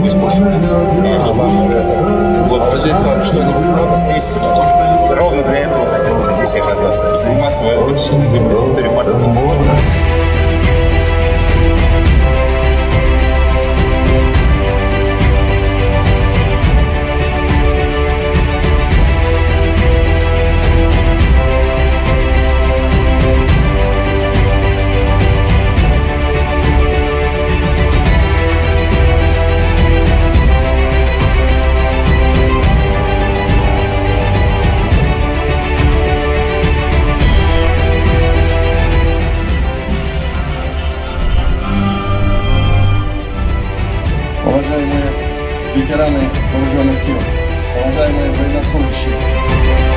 могу использовать. Вот здесь вот что-нибудь. Вот здесь ровно для этого хотел бы здесь оказаться. Заниматься военным ремонтом. Уважаемые ветераны вооруженных сил, уважаемые военнослужащие,